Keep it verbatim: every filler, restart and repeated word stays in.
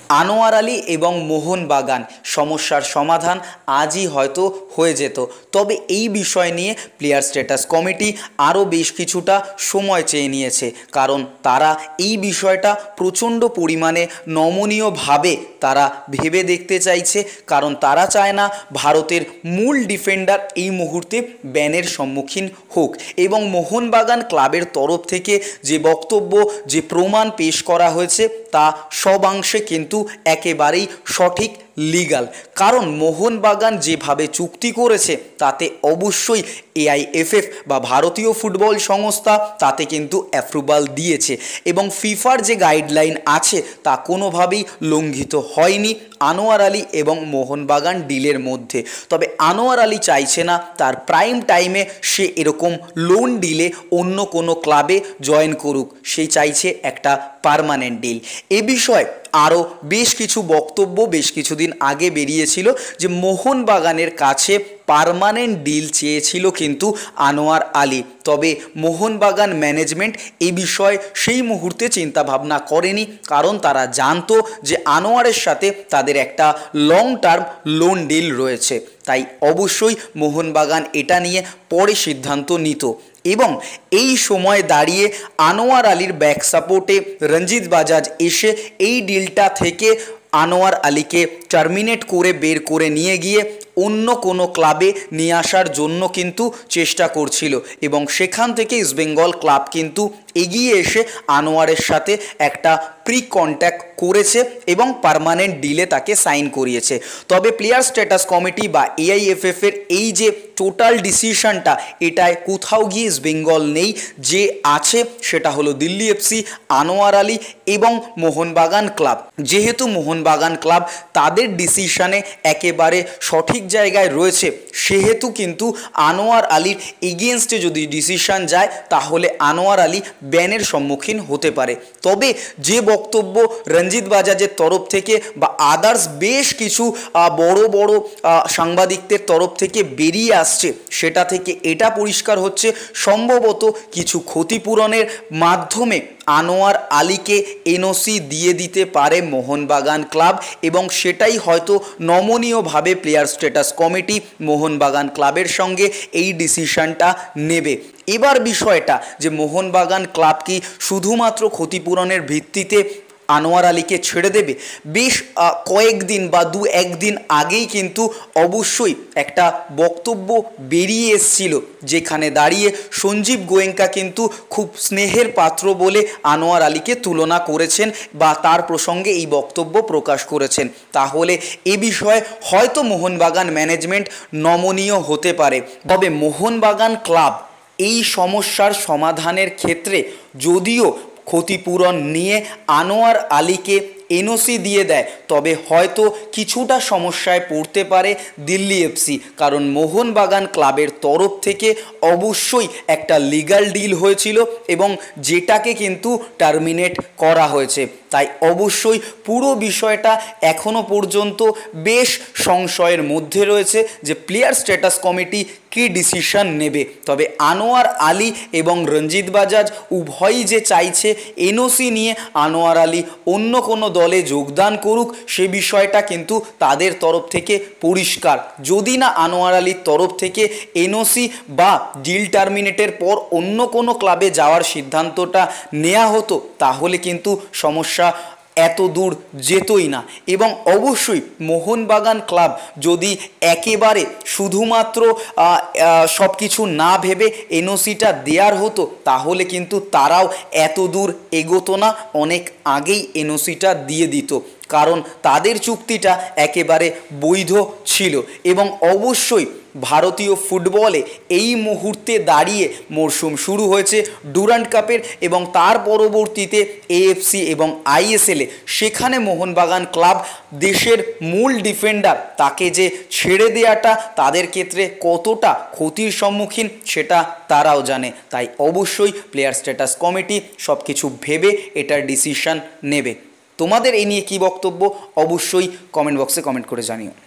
আনোয়ার আলী এবং মোহনবাগান সমস্যার সমাধান আজই হয়তো হয়ে যেত, তবে এই বিষয় নিয়ে প্লেয়ার স্ট্যাটাস কমিটি আরও বেশ কিছুটা সময় চেয়ে নিয়েছে, কারণ তারা এই বিষয়টা প্রচণ্ড পরিমাণে নমনীয়ভাবে তারা ভেবে দেখতে চাইছে, কারণ তারা চায় না ভারতের মূল ডিফেন্ডার এই মুহূর্তে ব্যানের সম্মুখীন হোক। এবং মোহনবাগান ক্লাবের তরফ থেকে যে বক্তব্য, যে প্রমাণ পেশ করা হয়েছে তা সবাংশে কিন্তু একেবারেই সঠিক, লিগাল। কারণ মোহনবাগান যেভাবে চুক্তি করেছে তাতে অবশ্যই এআইএফএফ বা ভারতীয় ফুটবল সংস্থা তাতে কিন্তু অ্যাপ্রুভাল দিয়েছে এবং ফিফার যে গাইডলাইন আছে তা কোনোভাবেই লঙ্ঘিত হয়নি আনোয়ার আলী এবং মোহনবাগান ডিলের মধ্যে। তবে আনোয়ার আলী চাইছে না তার প্রাইম টাইমে সে এরকম লোন ডিলে অন্য কোনো ক্লাবে জয়েন করুক, সে চাইছে একটা পার্মানেন্ট ডিল। এ বিষয়ে আরও বেশ কিছু বক্তব্য বেশ কিছুদিন আগে বেরিয়েছিল যে মোহনবাগানের কাছে পার্মানেন্ট ডিল চেয়েছিল কিন্তু আনোয়ার আলী, তবে মোহনবাগান ম্যানেজমেন্ট এই বিষয়ে সেই মুহূর্তে চিন্তাভাবনা করেনি, কারণ তারা জানতো যে আনোয়ারের সাথে তাদের একটা লং টার্ম লোন ডিল রয়েছে। তাই অবশ্যই মোহনবাগান এটা নিয়ে পরে সিদ্ধান্ত নিত। এবং এই সময় দাঁড়িয়ে আনোয়ার আলীর ব্যাক সাপোর্টে রঞ্জিত বাজাজ এসে এই ডিলটা থেকে আনোয়ার আলীকে টার্মিনেট করে বের করে নিয়ে গিয়ে অন্য কোনো ক্লাবে নিয়ে আসার জন্য কিন্তু চেষ্টা করছিল এবং সেখান থেকে ইস্টবেঙ্গল ক্লাব কিন্তু এগিয়ে এসে আনোয়ারের সাথে একটা প্রি কন্ট্যাক্ট করেছে এবং পার্মানেন্ট ডিলে তাকে সাইন করিয়েছে। তবে প্লেয়ার স্ট্যাটাস কমিটি বা এআইএফএফ এর এই যে টোটাল ডিসিশনটা, এটায় কোথাও গিয়ে ইস্টবেঙ্গল নেই, যে আছে সেটা হলো দিল্লি এফসি, আনোয়ার আলী এবং মোহনবাগান ক্লাব। যেহেতু মোহনবাগান ক্লাব তাদের ডিসিশনে একেবারে সঠিক জায়গায় রয়েছে, সেহেতু কিন্তু আনোয়ার আলীর এগেনস্টে যদি ডিসিশন যায় তাহলে আনোয়ার আলী ব্যানের সম্মুখীন হতে পারে। তবে যে বক্তব্য রঞ্জিত বাজাজের তরফ থেকে বা আদার্স বেশ কিছু বড় বড় সাংবাদিকদের তরফ থেকে বেরিয়ে আসছে, সেটা থেকে এটা পরিষ্কার হচ্ছে সম্ভবত কিছু ক্ষতিপূরণের মাধ্যমে আনোয়ার আলীকে এনওসি দিয়ে দিতে পারে মোহনবাগান ক্লাব এবং সেটাই হয়তো নমনীয়ভাবে প্লেয়ার স্ট্যাটাস কমিটি মোহনবাগান ক্লাবের সঙ্গে এই ডিসিশনটা নেবে। এবার বিষয়টা যে মোহনবাগান ক্লাব কি শুধুমাত্র ক্ষতিপূরণের ভিত্তিতে আনোয়ার আলীকে ছেড়ে দেবে? বেশ কয়েকদিন বা দু একদিন আগেই কিন্তু অবশ্যই একটা বক্তব্য বেরিয়ে এসেছিল, যেখানে দাঁড়িয়ে সঞ্জীব গোয়েঙ্কা কিন্তু খুব স্নেহের পাত্র বলে আনোয়ার আলীকে তুলনা করেছেন বা তার প্রসঙ্গে এই বক্তব্য প্রকাশ করেছেন। তাহলে এ বিষয়ে হয়তো মোহনবাগান ম্যানেজমেন্ট নমনীয় হতে পারে। তবে মোহনবাগান ক্লাব এই সমস্যার সমাধানের ক্ষেত্রে যদিও ক্ষতিপূরণ নিয়ে আনোয়ার আলীকে এনওসি দিয়ে দেয়, তবে হয়তো কিছুটা সমস্যায় পড়তে পারে দিল্লি এফসি, কারণ মোহনবাগান ক্লাবের তরফ থেকে অবশ্যই একটা লিগ্যাল ডিল হয়েছিল এবং যেটাকে কিন্তু টার্মিনেট করা হয়েছে। তাই অবশ্যই পুরো বিষয়টা এখনও পর্যন্ত বেশ সংশয়ের মধ্যে রয়েছে যে প্লেয়ার স্ট্যাটাস কমিটি কী ডিসিশন নেবে। তবে আনোয়ার আলী এবং রঞ্জিত বাজাজ উভয়ই যে চাইছে এনওসি নিয়ে আনোয়ার আলী অন্য কোনো দলে যোগদান করুক, সে বিষয়টা কিন্তু তাদের তরফ থেকে পরিষ্কার। যদি না আনোয়ার আলীর তরফ থেকে এনওসি বা ডিল টার্মিনেটের পর অন্য কোনো ক্লাবে যাওয়ার সিদ্ধান্তটা নেওয়া হতো, তাহলে কিন্তু সমস্যা এত দূর যেতই না। এবং অবশ্যই মোহনবাগান ক্লাব যদি একেবারে শুধুমাত্র সব কিছু না ভেবে এনওসিটা দেওয়ার হতো, তাহলে কিন্তু তারাও এত দূর এগোতো না, অনেক আগেই এনওসিটা দিয়ে দিত, কারণ তাদের চুক্তিটা একেবারে বৈধ ছিল। এবং অবশ্যই ভারতীয় ফুটবলে এই মুহূর্তে দাঁড়িয়ে মরশুম শুরু হয়েছে ডুরান্ড কাপের এবং তার পরবর্তীতে এএফসি এবং আইএসএলে, সেখানে মোহনবাগান ক্লাব দেশের মূল ডিফেন্ডার তাকে যে ছেড়ে দেওয়াটা তাদের ক্ষেত্রে কতটা ক্ষতির সম্মুখীন সেটা তারাও জানে। তাই অবশ্যই প্লেয়ার স্ট্যাটাস কমিটি সব কিছু ভেবে এটার ডিসিশন নেবে। তোমাদের এই নিয়ে কী বক্তব্য অবশ্যই কমেন্ট বক্সে কমেন্ট করে জানিও।